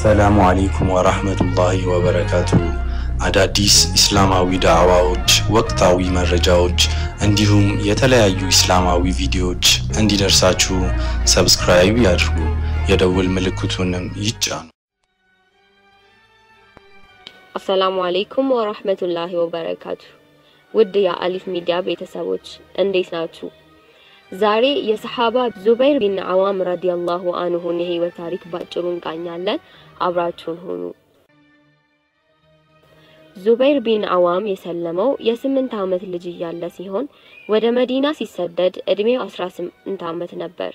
السلام عليكم ورحمة الله وبركاته. አዳዲስ እስላማዊ ዳዕዋዎች ወቅታዊ መረጃዎች እንዲሁም የተለያዩ እስላማዊ ቪዲዮዎች እንዲደርሳችሁ ሰብስክራይብ ያድርጉ የደውል ምልክቱንም ይጫኑ። السلام عليكم ورحمة الله وبركاته. ውድ የአሊፍ ሚዲያ ቤተሰቦች እንዴት ናችሁ? ዛሬ የሰሃባ ዙበይር ቢን አዋም ረዲየላሁ ዐንሁ የህይወት ታሪክ ባጭሩ እንቃኛለን። አብራችሁን ሁኑ። ዙበይር ቢን አዋም የሰለመው የ8 ዓመት ልጅ እያለ ሲሆን ወደ መዲና ሲሰደድ እድሜው 18 ዓመት ነበር።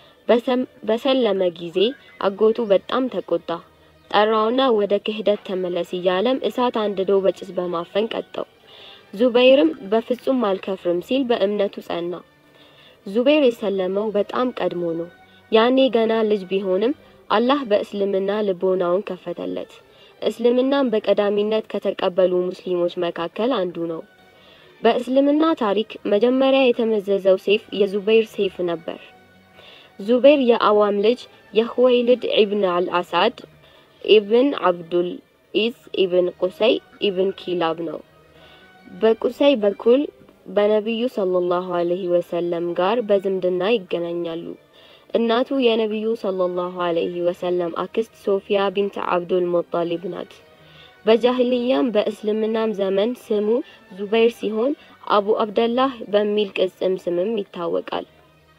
በሰለመ ጊዜ አጎቱ በጣም ተቆጣ። ጠራውና ወደ ክህደት ተመለስ እያለም እሳት አንድዶ በጭስ በማፈን ቀጠው። ዙበይርም በፍጹም አልከፍርም ሲል በእምነቱ ጸና። ዙበይር የሰለመው በጣም ቀድሞ ነው። ያኔ ገና ልጅ ቢሆንም አላህ በእስልምና ልቦናውን ከፈተለት። እስልምናን በቀዳሚነት ከተቀበሉ ሙስሊሞች መካከል አንዱ ነው። በእስልምና ታሪክ መጀመሪያ የተመዘዘው ሰይፍ የዙበይር ሰይፍ ነበር። ዙበይር የአዋም ልጅ የኹወይልድ ኢብን አልአሳድ ኢብን አብዱል ኢዝ ኢብን ቁሰይ ኢብን ኪላብ ነው። በቁሰይ በኩል በነብዩ ሰለላሁ ዐለይሂ ወሰለም ጋር በዝምድና ይገናኛሉ። እናቱ የነብዩ ሰለላሁ ዐለይሂ ወሰለም አክስት ሶፊያ ቢንት አብዱል ሙጣሊብ ናት። በጃሂልያም በእስልምናም ዘመን ስሙ ዙበይር ሲሆን አቡ አብደላህ በሚል ቅጽም ስምም ይታወቃል።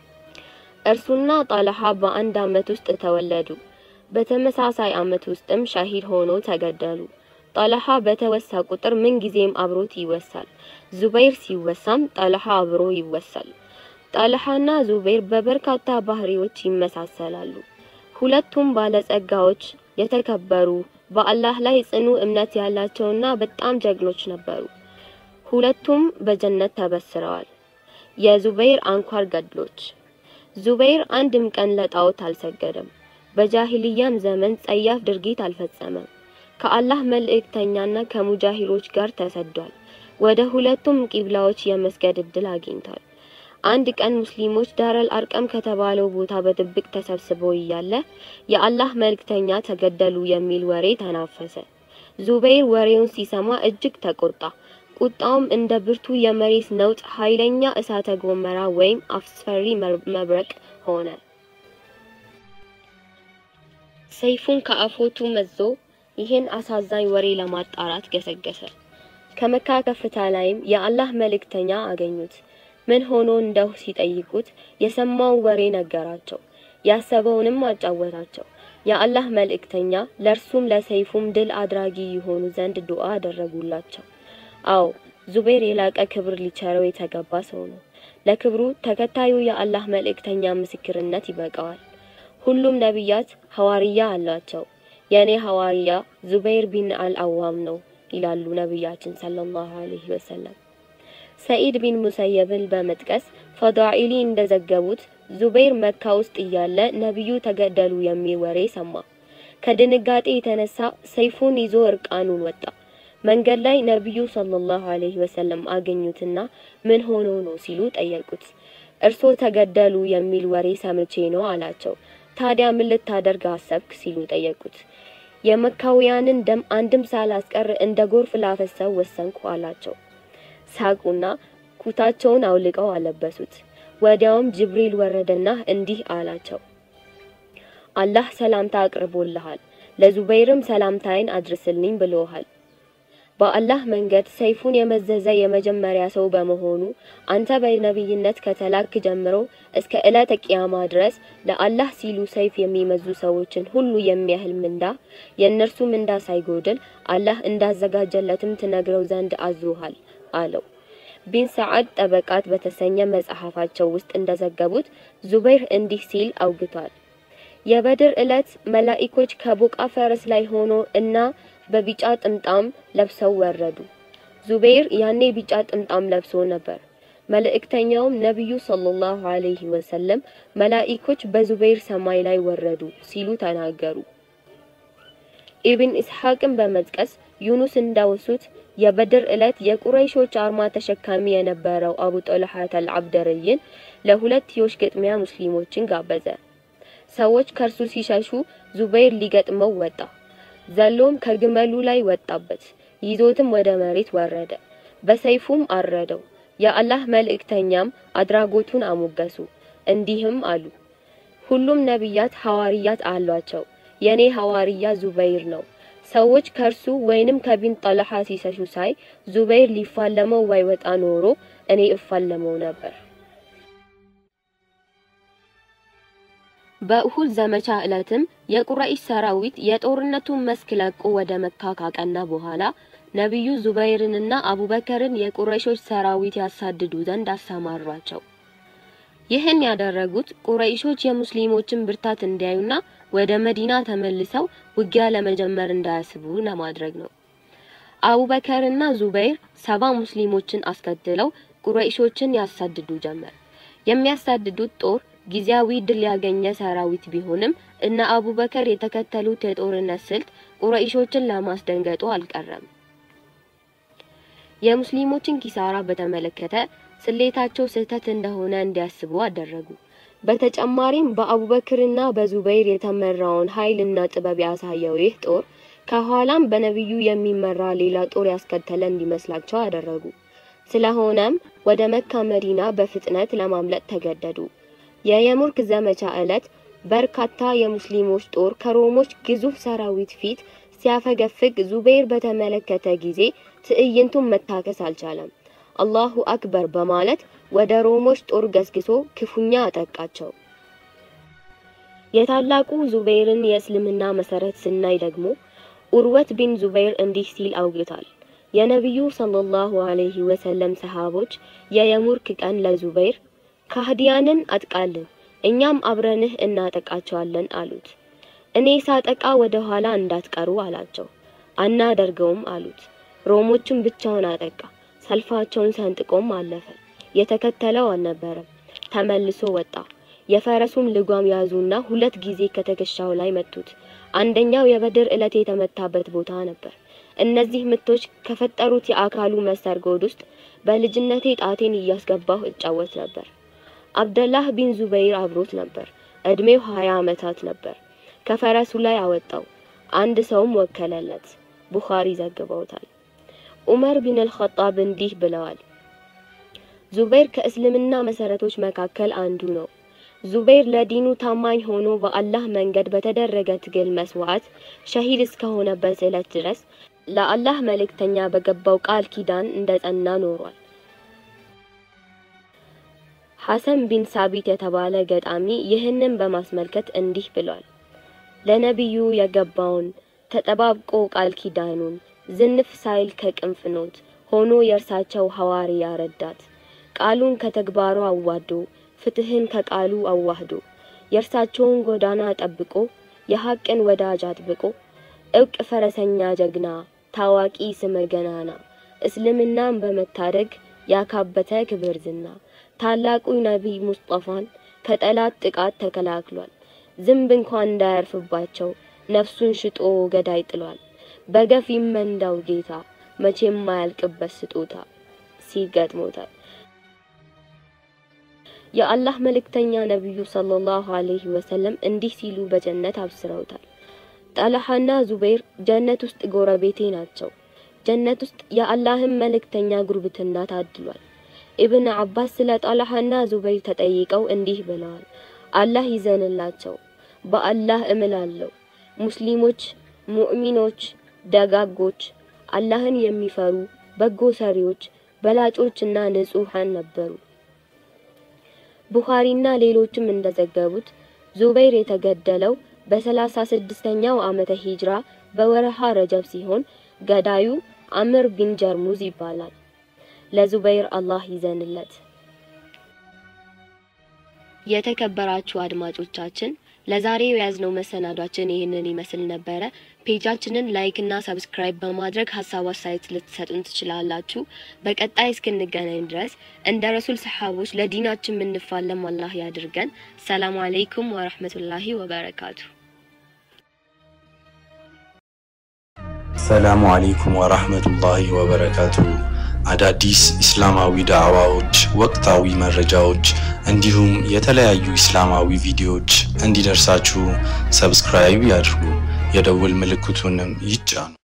እርሱና ጣልሃ በአንድ አመት ውስጥ ተወለዱ። በተመሳሳይ አመት ውስጥም ሻሂድ ሆኖ ተገደሉ። ጣልሃ በተወሳ ቁጥር ምን ጊዜም አብሮት ይወሳል። ዙበይር ሲወሳም ጣልሃ አብሮ ይወሳል። ጣልሃና ዙበይር በበርካታ ባህሪዎች ይመሳሰላሉ። ሁለቱም ባለጸጋዎች፣ የተከበሩ፣ በአላህ ላይ ጽኑ እምነት ያላቸውና በጣም ጀግኖች ነበሩ። ሁለቱም በጀነት ተበስረዋል። የዙበይር አንኳር ገድሎች። ዙበይር አንድም ቀን ለጣዖት አልሰገደም። በጃሂልያም ዘመን ጸያፍ ድርጊት አልፈጸመም። ከአላህ መልእክተኛና ከሙጃሂሮች ጋር ተሰዷል። ወደ ሁለቱም ቂብላዎች የመስገድ ዕድል አግኝቷል። አንድ ቀን ሙስሊሞች ዳረል አርቀም ከተባለው ቦታ በድብቅ ተሰብስበው እያለ የአላህ መልእክተኛ ተገደሉ የሚል ወሬ ተናፈሰ። ዙበይር ወሬውን ሲሰማ እጅግ ተቆጣ። ቁጣውም እንደ ብርቱ የመሬት ነውጥ ኃይለኛ እሳተ ገሞራ ወይም አስፈሪ መብረቅ ሆነ። ሰይፉን ከአፎቱ መዞ ይህን አሳዛኝ ወሬ ለማጣራት ገሰገሰ። ከመካ ከፍታ ላይም የአላህ መልእክተኛ አገኙት። ምን ሆኖ እንደው ሲጠይቁት የሰማው ወሬ ነገራቸው። ያሰበውንም አጫወታቸው። የአላህ መልእክተኛ ለርሱም ለሰይፉም ድል አድራጊ ይሆኑ ዘንድ ዱዓ አደረጉላቸው። አዎ ዙበይር የላቀ ክብር ሊቸረው የተገባ ሰው ነው። ለክብሩ ተከታዩ የአላህ መልእክተኛ ምስክርነት ይበቃዋል። ሁሉም ነብያት ሐዋርያ አላቸው። የኔ ሐዋርያ ዙበይር ቢን አልአዋም ነው ይላሉ ነብያችን ሰለላሁ ዐለይሂ ወሰለም። ሰዒድ ቢን ሙሰየብን በመጥቀስ ፈዳኢሊ እንደዘገቡት ዙበይር መካ ውስጥ እያለ ነብዩ ተገደሉ የሚል ወሬ ሰማ። ከድንጋጤ የተነሳ ሰይፉን ይዞ እርቃኑን ወጣ። መንገድ ላይ ነብዩ ሰለላሁ ዐለይሂ ወሰለም አገኙትና ምን ሆኖ ነው ሲሉ ጠየቁት። እርሶ ተገደሉ የሚል ወሬ ሰምቼ ነው አላቸው። ታዲያ ምን ልታደርግ አሰብክ ሲሉ ጠየቁት። የመካውያንን ደም አንድም ሳላስቀር እንደ ጎርፍ ላፈሰው ወሰንኩ አላቸው። ሳቁና ኩታቸውን አውልቀው አለበሱት። ወዲያውም ጅብሪል ወረደና እንዲህ አላቸው፣ አላህ ሰላምታ አቅርቦልሃል፣ ለዙበይርም ሰላምታዬን አድርስልኝ ብሎሃል። በአላህ መንገድ ሰይፉን የመዘዘ የመጀመሪያ ሰው በመሆኑ አንተ በነብይነት ከተላክ ጀምሮ እስከ ዕለተ ቂያማ ድረስ ለአላህ ሲሉ ሰይፍ የሚመዙ ሰዎችን ሁሉ የሚያህል ምንዳ የነርሱ ምንዳ ሳይጎድል አላህ እንዳዘጋጀለትም ትነግረው ዘንድ አዞሃል አለው። ቢን ሰዓድ ጠበቃት በተሰኘ መጽሐፋቸው ውስጥ እንደዘገቡት ዙበይር እንዲህ ሲል አውግቷል። የበድር ዕለት መላእክቶች ከቦቃ ፈረስ ላይ ሆኖ እና በቢጫ ጥምጣም ለብሰው ወረዱ። ዙበይር ያኔ ቢጫ ጥምጣም ለብሶ ነበር። መልእክተኛውም ነብዩ ሰለላሁ ዐለይሂ ወሰለም መላእክቶች በዙበይር ሰማይ ላይ ወረዱ ሲሉ ተናገሩ። ኢብን ኢስሐቅን በመጥቀስ ዩኑስ እንዳወሱት የበድር ዕለት የቁረይሾች አርማ ተሸካሚ የነበረው አቡ ጦልሃ አልዓብደሪን ለሁለት ዮሽ ግጥሚያ ሙስሊሞችን ጋበዘ። ሰዎች ከርሱ ሲሸሹ ዙበይር ሊገጥመው ወጣ። ዘሎም ከግመሉ ላይ ወጣበት፣ ይዞትም ወደ መሬት ወረደ፣ በሰይፉም አረደው። የአላህ መልእክተኛም አድራጎቱን አሞገሱ፣ እንዲህም አሉ: ሁሉም ነብያት ሐዋርያት አሏቸው፣ የኔ ሐዋርያ ዙበይር ነው። ሰዎች ከርሱ ወይንም ከቢን ጣልሃ ሲሸሹ ሳይ ዙበይር ሊፋለመው ባይወጣ ኖሮ እኔ እፋለመው ነበር። በኡሁድ ዘመቻ ዕለትም የቁረይሽ ሰራዊት የጦርነቱን መስክ ለቆ ወደ መካ ካቀና በኋላ ነብዩ ዙበይርንና አቡበከርን የቁረይሾች ሰራዊት ያሳድዱ ዘንድ አሰማሯቸው። ይህን ያደረጉት ቁረይሾች የሙስሊሞችን ብርታት እንዲያዩና ወደ መዲና ተመልሰው ውጊያ ለመጀመር እንዳያስቡ ለማድረግ ነው። አቡበከርና ዙበይር 70 ሙስሊሞችን አስከትለው ቁረይሾችን ያሳድዱ ጀመር። የሚያሳድዱት ጦር ጊዜያዊ ድል ያገኘ ሰራዊት ቢሆንም እና አቡበከር የተከተሉት የጦርነት ስልት ቁረይሾችን ለማስደንገጡ አልቀረም። የሙስሊሞችን ኪሳራ በተመለከተ ስሌታቸው ስህተት እንደሆነ እንዲያስቡ አደረጉ። በተጨማሪም በአቡበክርና በዙበይር የተመራውን ኃይልና ጥበብ ያሳየው ይህ ጦር ከኋላም በነብዩ የሚመራ ሌላ ጦር ያስከተለ እንዲመስላቸው አደረጉ። ስለሆነም ወደ መካ መዲና በፍጥነት ለማምለጥ ተገደዱ። የየሙርክ ዘመቻ ዕለት በርካታ የሙስሊሞች ጦር ከሮሞች ግዙፍ ሰራዊት ፊት ሲያፈገፍግ ዙበይር በተመለከተ ጊዜ ትዕይንቱን መታከስ አልቻለም። አላሁ አክበር በማለት ወደ ሮሞች ጦር ገስግሶ ክፉኛ አጠቃቸው። የታላቁ ዙበይርን የእስልምና መሰረት ስናይ ደግሞ ኡርወት ቢን ዙበይር እንዲህ ሲል አውግቷል: የነብዩ ሰለላሁ ዐለይሂ ወሰለም ሰሃቦች የየሙርክ ቀን ለዙበይር ካህዲያንን አጥቃልን፣ እኛም አብረንህ እናጠቃቸዋለን አሉት። እኔ ሳጠቃ ወደ ኋላ እንዳትቀሩ አላቸው። አናደርገውም አሉት። ሮሞችን ብቻውን አጠቃ። ሰልፋቸውን ሰንጥቆም አለፈ። የተከተለው አልነበረም። ተመልሶ ወጣ። የፈረሱን ልጓም ያዙና 2 ጊዜ ከተከሻው ላይ መቱት። አንደኛው የበድር ዕለት የተመታበት ቦታ ነበር። እነዚህ ምቶች ከፈጠሩት የአካሉ መሰርጎድ ውስጥ በልጅነቴ ጣቴን እያስገባሁ እጫወት ነበር። አብደላህ ቢን ዙበይር አብሮት ነበር። እድሜው 20 ዓመታት ነበር። ከፈረሱ ላይ አወጣው። አንድ ሰውም ወከለለት። ቡኻሪ ዘግበውታል። ዑመር ቢን አልኸጣብ እንዲህ ብለዋል: ዙበይር ከእስልምና መሰረቶች መካከል አንዱ ነው። ዙበይር ለዲኑ ታማኝ ሆኖ በአላህ መንገድ በተደረገ ትግል መስዋዕት ሸሂድ እስከሆነበት ዕለት ድረስ ለአላህ መልእክተኛ በገባው ቃል ኪዳን እንደጸና ኖሯል። ሐሰን ቢን ሳቢት የተባለ ገጣሚ ይህንን በማስመልከት እንዲህ ብሏል: ለነብዩ የገባውን ተጠባብቆ ቃል ኪዳኑን ዝንፍ ሳይል ከቅንፍኖት ሆኖ የእርሳቸው ሐዋርያ ረዳት ቃሉን ከተግባሩ አዋዶ ፍትህን ከቃሉ አዋህዶ የእርሳቸውን ጎዳና ጠብቆ የሐቅን ወዳጅ አጥብቆ እውቅ ፈረሰኛ ጀግና ታዋቂ ስመ ገናና እስልምናን በመታደግ ያካበተ ክብር ዝና ታላቁ ነብይ ሙስጠፋን ከጠላት ጥቃት ተከላክሏል። ዝምብ እንኳን እንዳያርፍባቸው ነፍሱን ሽጦ ገዳይ ጥሏል። በገፍ ይመንዳው ጌታ መቼም ማያልቅበት ስጦታ ሲገጥሞታል። የአላህ መልእክተኛ ነብዩ ሰለላሁ ዐለይሂ ወሰለም እንዲህ ሲሉ በጀነት አብስረውታል: ጣልሃና ዙበይር ጀነት ውስጥ ጎረቤቴ ናቸው። ጀነት ውስጥ የአላህን መልእክተኛ ጉርብትና ታድሏል። ኢብኑ አባስ ስለ ጣልሃና ዙበይር ተጠይቀው እንዲህ ብለዋል: አላህ ይዘንላቸው፣ በአላህ እምላለሁ ሙስሊሞች፣ ሙእሚኖች፣ ደጋጎች፣ አላህን የሚፈሩ በጎ ሰሪዎች፣ በላጮችና ንጹሃን ነበሩ። ቡኻሪና ሌሎችም እንደዘገቡት ዙበይር የተገደለው በ36ኛው ዓመተ ሂጅራ በወርሃ ረጀብ ሲሆን ገዳዩ አምር ቢን ጀርሙዝ ይባላል። ለዙበይር አላህ ይዘንለት። የተከበራችሁ አድማጮቻችን ለዛሬው ያዝነው መሰናዷችን ይሄንን ይመስል ነበር። ፔጃችንን ላይክ እና ሰብስክራይብ በማድረግ ሐሳብ አስተያየት ልትሰጡን ትችላላችሁ። በቀጣይ እስክንገናኝ ድረስ እንደ ረሱል ሰሃቦች ለዲናችን ምንፋለም አላህ ያድርገን። ሰላም አለይኩም ወራህመቱላሂ ወበረካቱ። ሰላም አለይኩም ወራህመቱላሂ ወበረካቱ። አዳዲስ እስላማዊ ዳዕዋዎች ወቅታዊ መረጃዎች እንዲሁም የተለያዩ እስላማዊ ቪዲዮዎች እንዲደርሳችሁ ሰብስክራይብ ያድርጉ የደውል ምልክቱንም ይጫኑ